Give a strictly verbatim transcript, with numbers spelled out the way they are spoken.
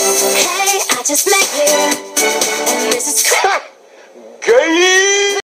Hey, I just met you, and this is crazy. Gay.